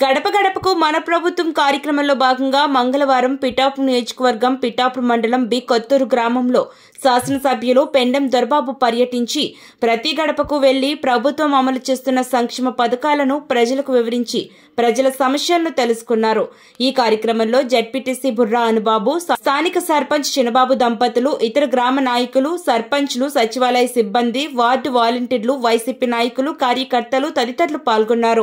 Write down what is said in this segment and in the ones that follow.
గడప గడపకు మన ప్రభుత్వం కార్యక్రమంలో భాగంగా మంగళవారం పిఠాపురం నియోజకవర్గం పిఠాపురం మండలం బి కొత్తూరు గ్రామంలో శాసనసభ్యులు పెండెం దొరబాబు పర్యటించి ప్రతి గడపకు వెళ్లి ప్రభుత్వం అమలు చేస్తున్న సంక్షేమ పథకాలను ప్రజలకు వివరించి ప్రజల సమస్యలను తెలుసుకున్నారు. ఈ కార్యక్రమంలో జెడ్పీటీసీ బుర్రా అనుబాబు, స్థానిక సర్పంచ్ చిన్నబాబు దంపతులు, ఇతర గ్రామ నాయకులు, సర్పంచ్లు, సచివాలయ సిబ్బంది, వార్డు వాలంటీర్లు, వైసీపీ నాయకులు, కార్యకర్తలు తదితరులు పాల్గొన్నారు.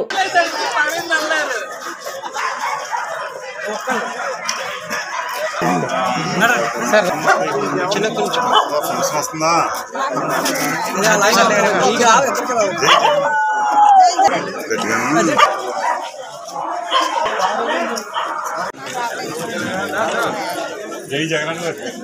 జై జగన్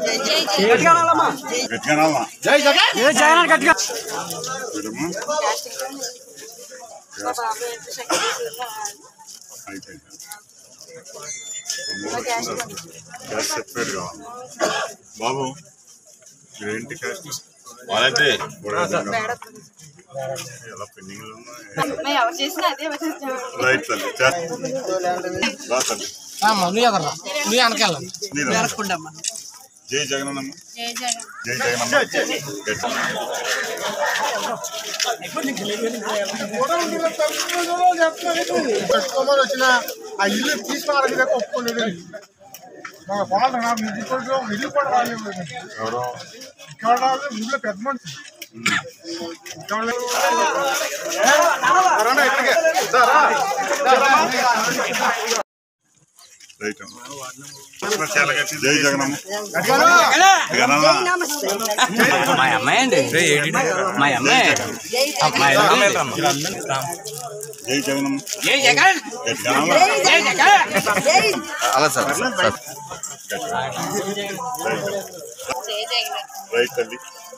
చెప్పాడు బాబు ఏంటి క్యాస్ట్ వాళ్ళైతే ఎలా పెండింగ్ రైట్ తల్లి జై జగనన్నమ్మ జై జగనమ్మ పెట్టుకోమని వచ్చిన ఆ ఇల్లు తీసుకుని ఒప్పుకోలేదు. ఇల్లు కూడా రాలేదు. ఇక్కడ రాలేదు, ఊళ్ళో పెద్ద మనిషి జై జగనమ్మ మా అమ్మాయి అండి మా అమ్మాయి జై జగనమ్మ జై జగన్ జై జగన్ అలా సార్ రైట్ తల్లి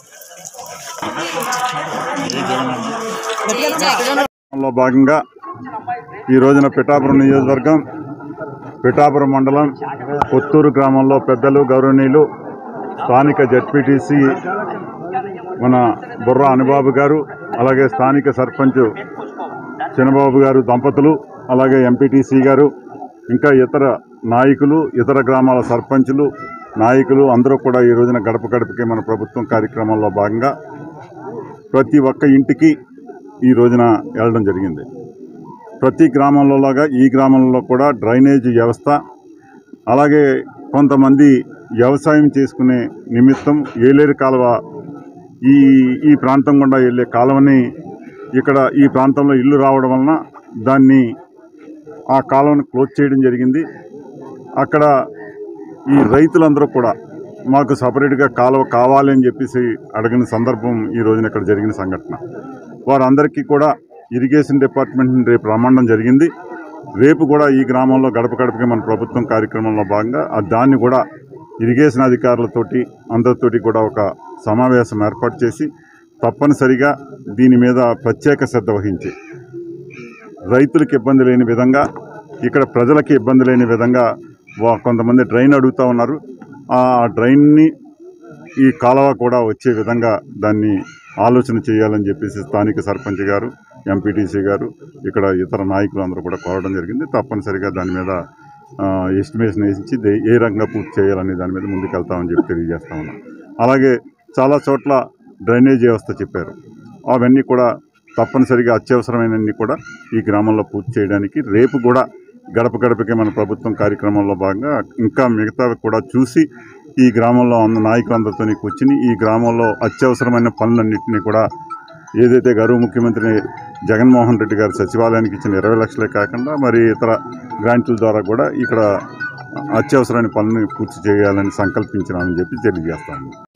లో భాగంగా ఈ రోజున పిఠాపురం నియోజకవర్గం పిఠాపురం మండలం కొత్తూరు గ్రామంలో పెద్దలు గౌరవనీయులు స్థానిక జెడ్పీటీసీ మన బుర్రా అనుబాబు గారు, అలాగే స్థానిక సర్పంచ్ చిన్నబాబు గారు దంపతులు, అలాగే ఎంపీటీసీ గారు, ఇంకా ఇతర నాయకులు, ఇతర గ్రామాల సర్పంచులు, నాయకులు అందరూ కూడా ఈ రోజున గడప గడపకి మన ప్రభుత్వం కార్యక్రమంలో భాగంగా ప్రతి ఒక్క ఇంటికి ఈ రోజున వెళ్ళడం జరిగింది. ప్రతి గ్రామంలోలాగా ఈ గ్రామంలో కూడా డ్రైనేజ్ వ్యవస్థ, అలాగే కొంతమంది వ్యవసాయం చేసుకునే నిమిత్తం ఏలేరు కాలువ ఈ ప్రాంతం గుండా వెళ్ళే కాలువని ఇక్కడ ఈ ప్రాంతంలో ఇల్లు రావడం వలన ఆ కాలువను క్లోజ్ చేయడం జరిగింది. అక్కడ ఈ రైతులందరూ కూడా మాకు సపరేట్గా కాలువ కావాలి అని చెప్పేసి అడిగిన సందర్భం ఈ రోజున ఇక్కడ జరిగిన సంఘటన. వారందరికీ కూడా ఇరిగేషన్ డిపార్ట్మెంట్ రేపు రమ్మడం జరిగింది. రేపు కూడా ఈ గ్రామంలో గడప గడపకి మన ప్రభుత్వం కార్యక్రమంలో భాగంగా దాన్ని కూడా ఇరిగేషన్ అధికారులతోటి అందరితోటి కూడా ఒక సమావేశం ఏర్పాటు చేసి తప్పనిసరిగా దీని మీద ప్రత్యేక శ్రద్ధ వహించి రైతులకు ఇబ్బంది లేని విధంగా, ఇక్కడ ప్రజలకి ఇబ్బంది లేని విధంగా కొంతమంది డ్రైన్ అడుగుతూ ఉన్నారు. ఆ డ్రైన్ని ఈ కాలువ కూడా వచ్చే విధంగా దాన్ని ఆలోచన చేయాలని చెప్పేసి స్థానిక సర్పంచ్ గారు, ఎంపీటీసీ గారు, ఇక్కడ ఇతర నాయకులు అందరూ కూడా కోరడం జరిగింది. తప్పనిసరిగా దాని మీద ఎస్టిమేషన్ వేసి ఏ రకంగా పూర్తి చేయాలనే దాని మీద ముందుకెళ్తామని చెప్పి తెలియజేస్తా ఉన్నాం. అలాగే చాలా చోట్ల డ్రైనేజ్ వ్యవస్థ చెప్పారు. అవన్నీ కూడా తప్పనిసరిగా అత్యవసరమైనవన్నీ కూడా ఈ గ్రామంలో పూర్తి చేయడానికి రేపు కూడా గడప గడపకి మన ప్రభుత్వం కార్యక్రమంలో భాగంగా ఇంకా మిగతావి కూడా చూసి ఈ గ్రామంలో నాయకులందరితో కూర్చుని ఈ గ్రామంలో అత్యవసరమైన పనులన్నింటినీ కూడా ఏదైతే గౌరవ ముఖ్యమంత్రి జగన్మోహన్ రెడ్డి గారు సచివాలయానికి ఇచ్చిన 20 లక్షలే కాకుండా మరి ఇతర గ్రాంట్ల ద్వారా కూడా ఇక్కడ అత్యవసరమైన పనులను పూర్తి చేయాలని సంకల్పించినామని చెప్పి తెలియజేస్తాము.